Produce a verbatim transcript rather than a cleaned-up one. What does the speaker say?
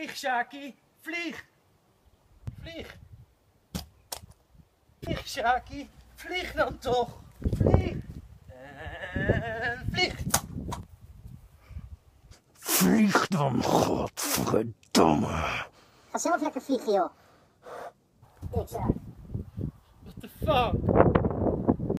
Vlieg, Sjaki. Vlieg. Vlieg. Vlieg, Sjaki. Vlieg dan toch. Vlieg. En vlieg. Vlieg dan, godverdomme. Ga zelf lekker vliegen, joh. Ik zeg. What the fuck?